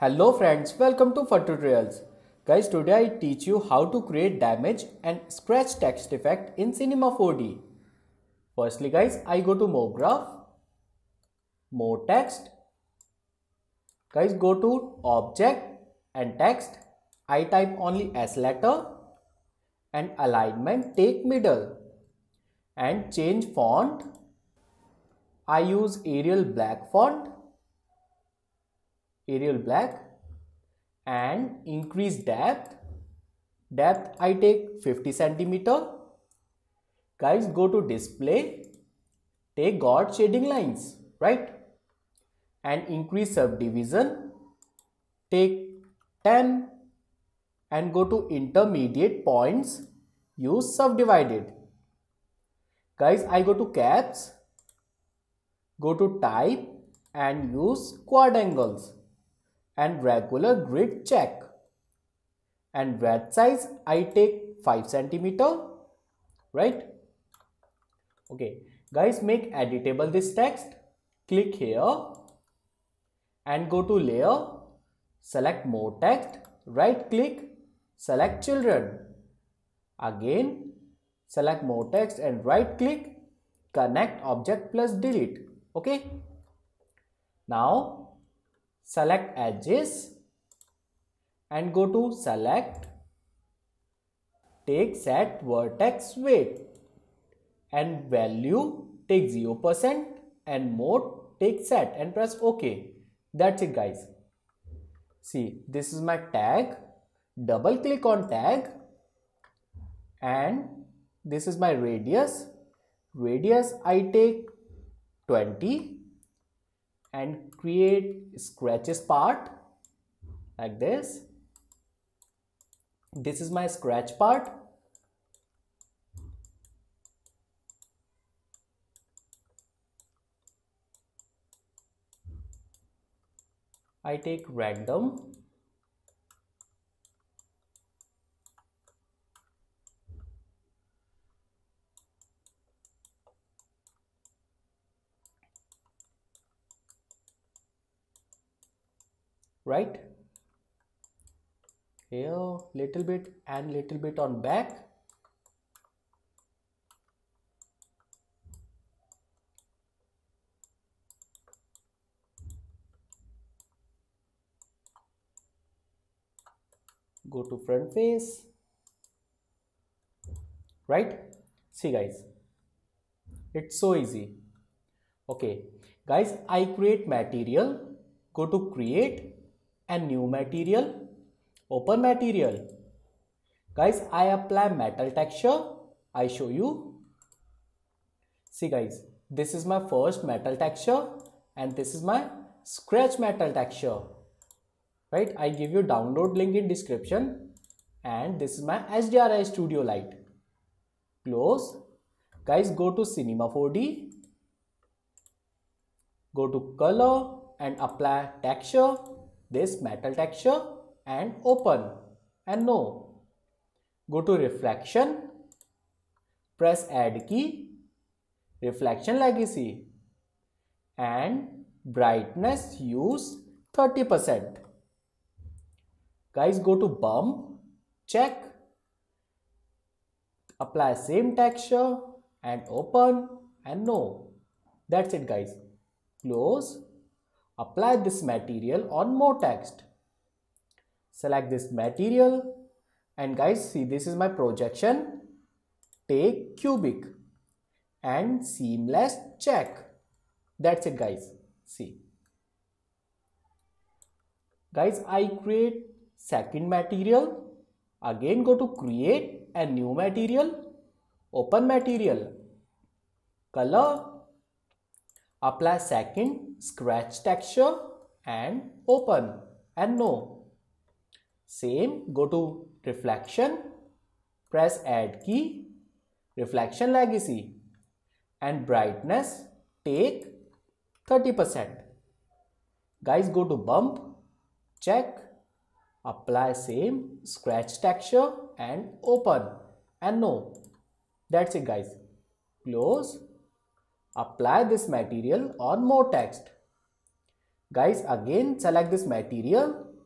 Hello friends, welcome to Fun Tutorials. Guys, today I teach you how to create damage and scratch text effect in Cinema 4D. Firstly guys, I go to More Graph, More Text. Guys, go to Object and Text. I type only S letter and alignment take middle and change font. I use Arial Black font. Arial Black and increase depth. Depth I take 50 centimeter. Guys, go to display, take God shading lines, right? And increase subdivision, take 10 and go to intermediate points, use subdivided. Guys, I go to caps, go to type and use quad angles and regular grid check. And width size I take 5 centimeter, right? Okay, guys, make editable this text. Click here and go to layer, select more text, right click, select children. Again, select more text and right click, connect object plus delete. Okay. Now, select edges and go to select, take set vertex weight and value take 0% and mode take set and press OK. That's it guys. See, this is my tag. Double click on tag and this is my radius. Radius I take 20 and create scratches part like this. This is my scratch part. I take random. Right? Here little bit and little bit on back. Go to front face, right? See guys, it's so easy. Okay guys, I create material, go to create and new material, open material. Guys, I apply metal texture, I show you. See guys, this is my first metal texture and this is my scratch metal texture. Right, I give you download link in description and this is my HDRI Studio Lite. Close. Guys, go to Cinema 4D, go to color and apply texture, this metal texture and open and no. Go to reflection, press add key, reflection legacy and brightness use 30%. Guys, go to bump, check, apply same texture and open and no. That's it guys. Close, apply this material on more text. Select this material and guys, see, this is my projection. Take cubic and seamless check. That's it guys. See. Guys, I create second material. Again go to create and new material, open material, color, apply second scratch texture and open and no. Same, go to reflection, press add key, reflection legacy and brightness take 30%. Guys, go to bump, check, apply same scratch texture and open and no. That's it guys. Close, apply this material on more text. Guys, again select this material,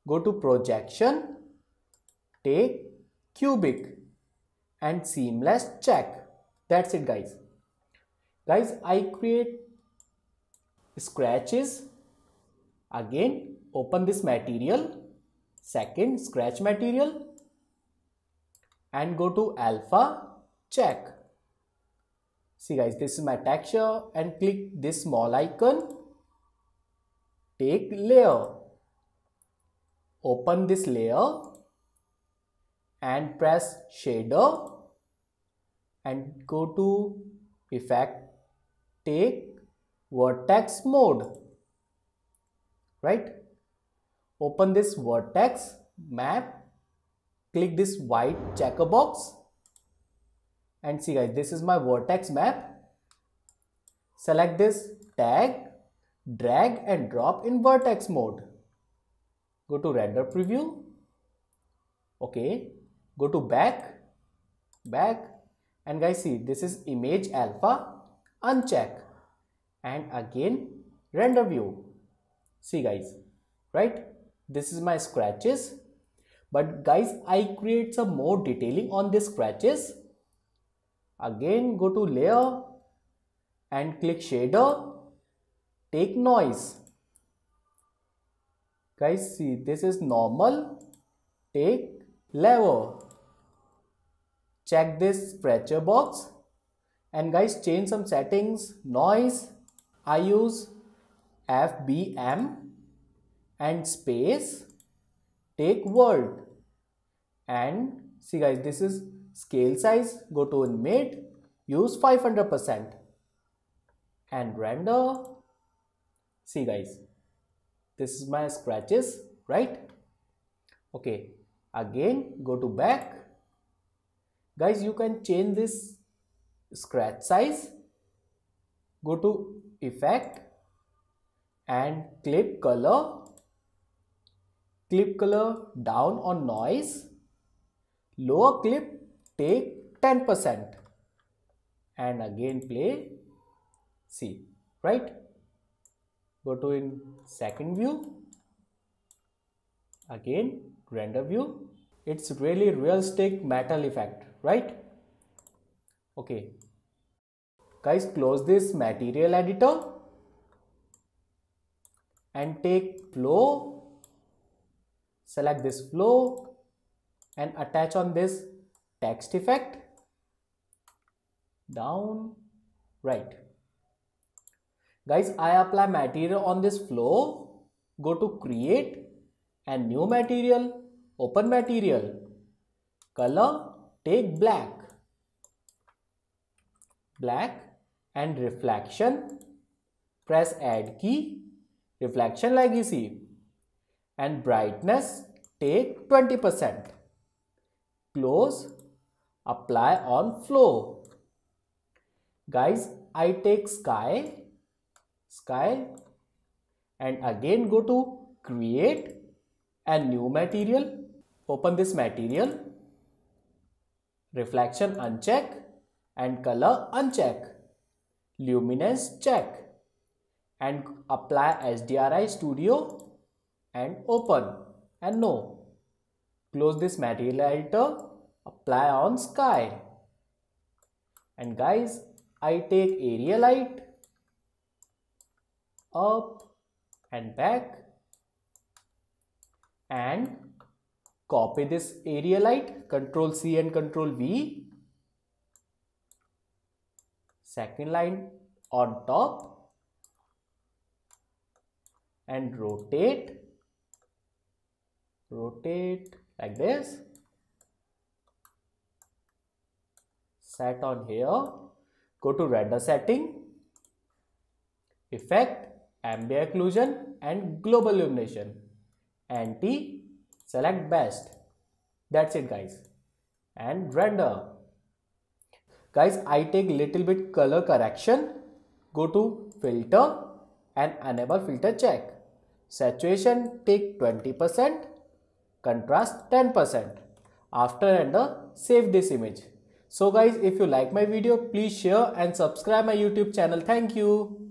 go to projection, take cubic and seamless check. That's it guys. Guys, I create scratches. Again, open this material, second scratch material and go to alpha, check. See guys, this is my texture and click this small icon. Take layer, open this layer and press shader and go to effect, take vertex mode, right? Open this vertex map, click this white checker box and see guys, this is my vertex map. Select this tag, drag and drop in vertex mode. Go to render preview. Okay, go to back and guys see, this is image alpha, uncheck and again render view. See guys, right? This is my scratches, but guys, I create some more detailing on these scratches. Again, go to layer and click shader, take noise. Guys, see, this is normal, take lever. Check this pressure box and guys, change some settings. Noise, I use FBM and space, take world and see guys, this is scale size, go to in mid, use 500% and render. See guys, this is my scratches, right? Okay, again go to back. Guys, you can change this scratch size, go to effect and clip color down on noise, lower clip, take 10% and again play. See, right? Go to in second view, again render view. It's really realistic metal effect, right? Okay, guys, close this material editor and take flow, select this flow and attach on this text effect, down, right. Guys, I apply material on this flow, go to create and new material, open material, color, take black and reflection, press add key, reflection legacy and brightness, take 20%, close, apply on flow. Guys, I take sky and again go to create and new material, open this material, reflection uncheck and color uncheck, luminance check and apply HDRI Studio and open and no. Close this material editor, apply on sky and guys, I take area light, up and back and copy this area light, Ctrl C and Ctrl V, second line on top and rotate like this, set on here, go to render setting, effect, ambient occlusion and global illumination, anti, select best. That's it guys, and render. Guys, I take little bit color correction, go to filter and enable filter check, saturation take 20%, contrast 10%. After render, save this image. So guys, if you like my video, please share and subscribe my YouTube channel. Thank you.